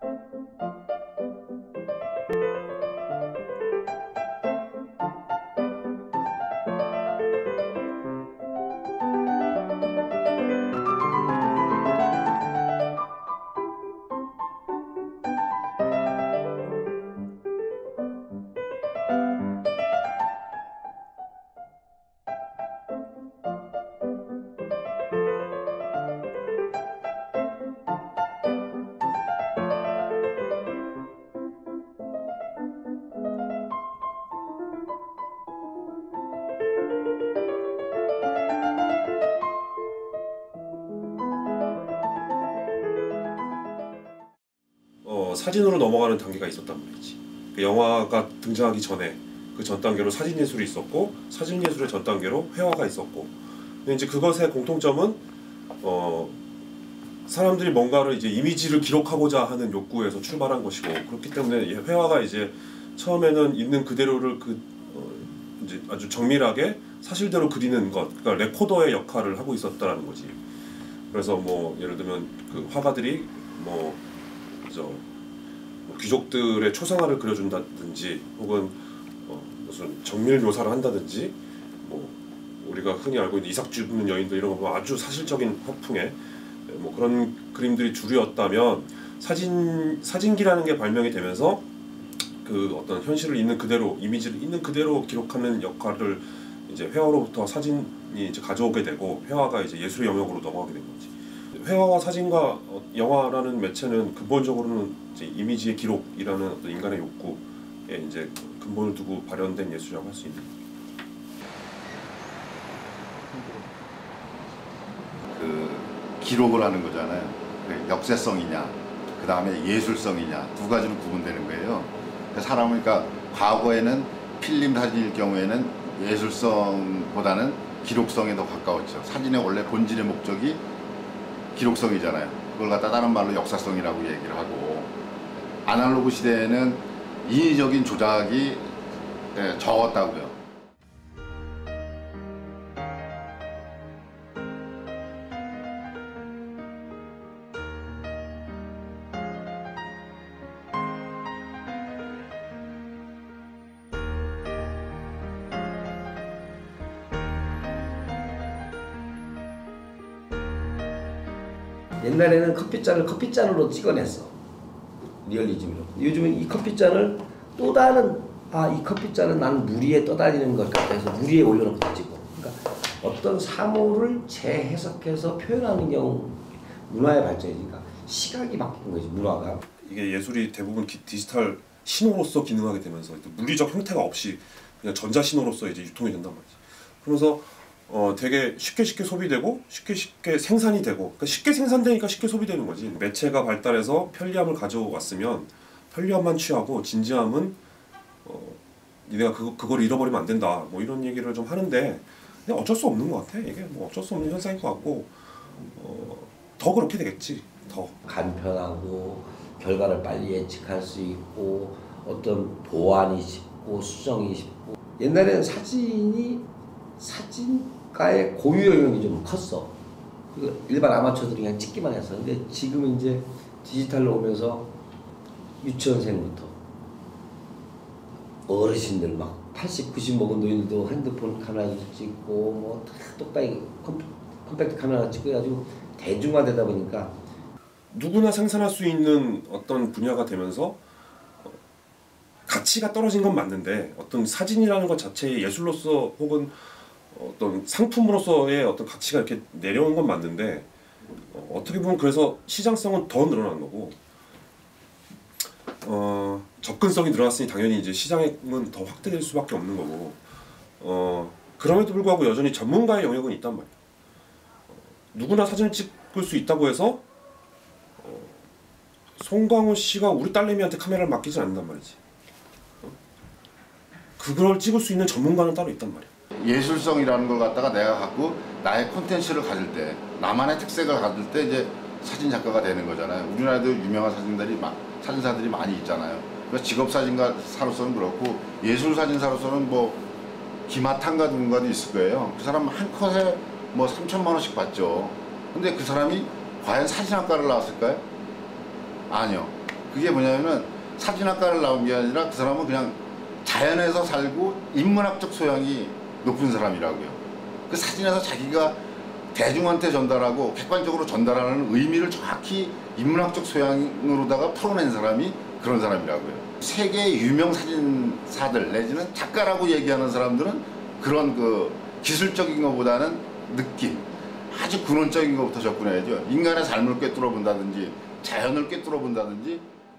사진으로 넘어가는 단계가 있었단 말이지. 그 영화가 등장하기 전에 그 전 단계로 사진 예술이 있었고, 사진 예술의 전 단계로 회화가 있었고. 근데 이제 그것의 공통점은 사람들이 뭔가를 이제 이미지를 기록하고자 하는 욕구에서 출발한 것이고, 그렇기 때문에 회화가 이제 처음에는 있는 그대로를 이제 아주 정밀하게 사실대로 그리는 것, 그러니까 레코더의 역할을 하고 있었다라는 거지. 그래서 뭐 예를 들면 그 화가들이 뭐 귀족들의 초상화를 그려준다든지, 혹은 무슨 정밀 묘사를 한다든지, 뭐 우리가 흔히 알고 있는 이삭 죽는 여인들 이런 거 아주 사실적인 화풍의 뭐 그런 그림들이 주류였다면, 사진기라는 게 발명이 되면서 그 어떤 현실을 있는 그대로, 이미지를 있는 그대로 기록하는 역할을 이제 회화로부터 사진이 이제 가져오게 되고, 회화가 이제 예술의 영역으로 넘어가게 된 거지. 회화와 사진과 영화라는 매체는 근본적으로는 이제 이미지의 기록이라는 어떤 인간의 욕구에 이제 근본을 두고 발현된 예술이라고 할 수 있는. 그 기록을 하는 거잖아요. 역사성이냐, 그 다음에 예술성이냐, 두 가지로 구분되는 거예요. 사람은 그러니까 과거에는 필름 사진일 경우에는 예술성보다는 기록성에 더 가까웠죠. 사진의 원래 본질의 목적이 기록성이잖아요. 그걸 갖다 다른 말로 역사성이라고 얘기를 하고, 아날로그 시대에는 인위적인 조작이 적었다고요. 옛날에는 커피잔을 커피잔으로 찍어냈어. 리얼리즘으로. 요즘은 이 커피잔을 또 다른, 이 커피잔은 나는 물 위에 떠다니는 것 같아 해서 물 위에 올려놓고 찍고. 그러니까 어떤 사물을 재해석해서 표현하는 경우 문화의 발전이니까 시각이 바뀐 거지, 문화가. 이게 예술이 대부분 디지털 신호로서 기능하게 되면서 물리적 형태가 없이 그냥 전자신호로서 이제 유통이 된단 말이지. 그러면서 되게 쉽게 소비되고 쉽게 생산이 되고, 그러니까 쉽게 생산되니까 쉽게 소비되는 거지. 매체가 발달해서 편리함을 가져왔으면 편리함만 취하고 진지함은 니네가 그걸 잃어버리면 안 된다, 뭐 이런 얘기를 좀 하는데, 그냥 어쩔 수 없는 것 같아. 이게 뭐 어쩔 수 없는 현상인 것 같고, 더 그렇게 되겠지. 더 간편하고 결과를 빨리 예측할 수 있고 어떤 보완이 쉽고 수정이 쉽고. 옛날에는 사진가의 고유 영역이 좀 컸어. 일반 아마추어들이 그냥 찍기만 했어. 근데 지금 이제 디지털로 오면서 유치원생부터 어르신들 막 80, 90 먹은 노인들도 핸드폰 카메라도 찍고 뭐 똑딱이 컴팩트 카메라 찍고 해가지고 대중화되다 보니까 누구나 생산할 수 있는 어떤 분야가 되면서 가치가 떨어진 건 맞는데, 어떤 사진이라는 것 자체의 예술로서 혹은 어떤 상품으로서의 어떤 가치가 이렇게 내려온 건 맞는데, 어떻게 보면 그래서 시장성은 더 늘어난 거고, 접근성이 늘어났으니 당연히 이제 시장은 더 확대될 수밖에 없는 거고, 그럼에도 불구하고 여전히 전문가의 영역은 있단 말이야. 누구나 사진을 찍을 수 있다고 해서 송강호 씨가 우리 딸내미한테 카메라를 맡기지 않는단 말이지. 그걸 찍을 수 있는 전문가는 따로 있단 말이야. 예술성이라는 걸 갖다가 내가 갖고 나의 콘텐츠를 가질 때, 나만의 특색을 가질 때 이제 사진 작가가 되는 거잖아요. 우리나라도 유명한 사진사들이 많이 있잖아요. 그래서 직업 사진가사로서는 그렇고, 예술 사진사로서는 뭐 김하탄가 누군가도 있을 거예요. 그 사람 한 컷에 뭐 3천만 원씩 받죠. 근데 그 사람이 과연 사진학과를 나왔을까요? 아니요. 그게 뭐냐면은 사진학과를 나온 게 아니라 그 사람은 그냥 자연에서 살고 인문학적 소양이 높은 사람이라고요. 그 사진에서 자기가 대중한테 전달하고 객관적으로 전달하는 의미를 정확히 인문학적 소양으로다가 풀어낸 사람이 그런 사람이라고요. 세계 유명 사진사들 내지는 작가라고 얘기하는 사람들은 그런 그 기술적인 것보다는 느낌, 아주 근원적인 것부터 접근해야죠. 인간의 삶을 꿰뚫어 본다든지 자연을 꿰뚫어 본다든지.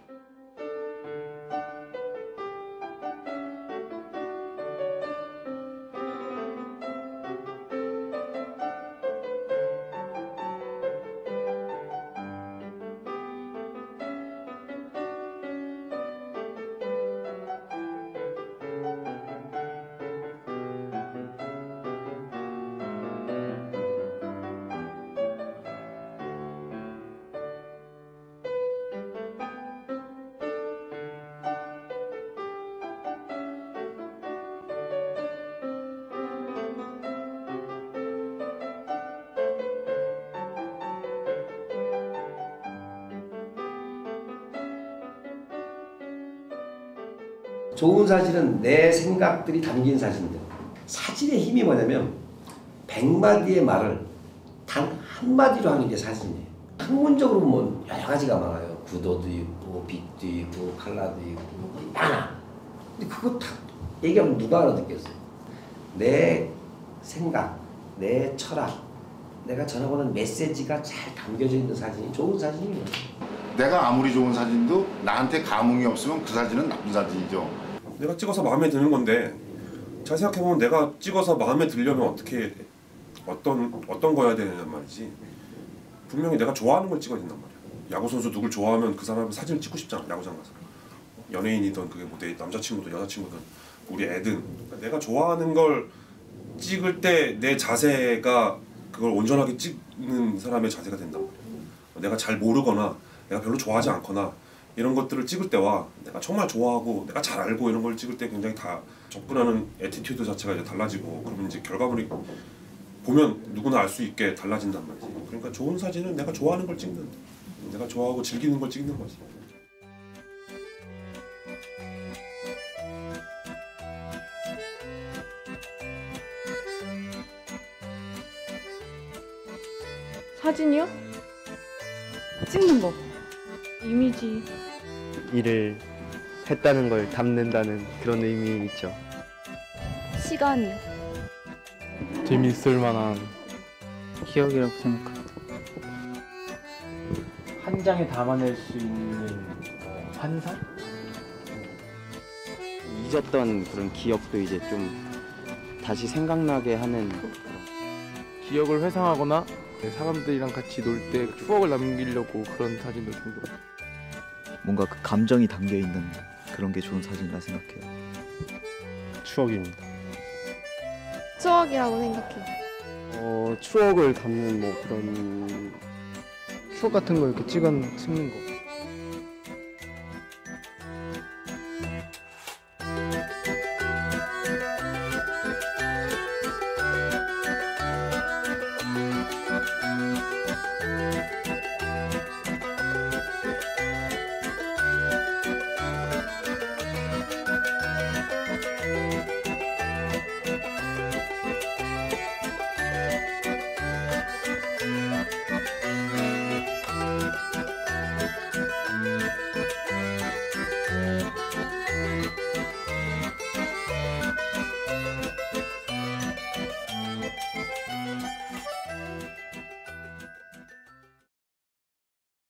좋은 사진은 내 생각들이 담긴 사진들. 사진의 힘이 뭐냐면 100마디의 말을 단 한마디로 하는 게 사진이에요. 학문적으로 보면 여러 가지가 많아요. 구도도 있고 빛도 있고 컬러도 있고 많아. 근데 그거 다 얘기하면 누가 알아듣겠어요. 내 생각, 내 철학, 내가 전하고는 메시지가 잘 담겨져 있는 사진이 좋은 사진이에요. 내가 아무리 좋은 사진도 나한테 감흥이 없으면 그 사진은 나쁜 사진이죠. 내가 찍어서 마음에 드는 건데 잘 생각해보면 내가 찍어서 마음에 들려면 어떻게 어떤 거야 되냔 말이지. 분명히 내가 좋아하는 걸 찍어야 된단 말이야. 야구 선수 누굴 좋아하면 그 사람 사진을 찍고 싶잖아. 야구장 가서 연예인이든 그게 뭐 내 남자친구든 여자친구든 우리 애든 그러니까 내가 좋아하는 걸 찍을 때 내 자세가 그걸 온전하게 찍는 사람의 자세가 된단 말이야. 내가 잘 모르거나 내가 별로 좋아하지 않거나 이런 것들을 찍을 때와 내가 정말 좋아하고 내가 잘 알고 이런 걸 찍을 때 굉장히 다 접근하는 애티튜드 자체가 이제 달라지고 그러면 이제 결과물이 보면 누구나 알 수 있게 달라진단 말이지. 그러니까 좋은 사진은 내가 좋아하는 걸 찍는, 내가 좋아하고 즐기는 걸 찍는 거지. 사진이요? 찍는 거. 이미지. 일을 했다는 걸 담는다는 그런 의미 있죠. 시간이요. 재미있을 만한 기억이라고 생각합니다. 한 장에 담아낼 수 있는 환상? 잊었던 그런 기억도 이제 좀 다시 생각나게 하는 기억을 회상하거나 사람들이랑 같이 놀 때 추억을 남기려고 그런 사진도 좀 뭔가 그 감정이 담겨 있는 그런 게 좋은 사진이라 생각해요. 추억입니다. 추억이라고 생각해요. 추억을 담는 뭐 그런 추억 같은 거 이렇게 찍는 거.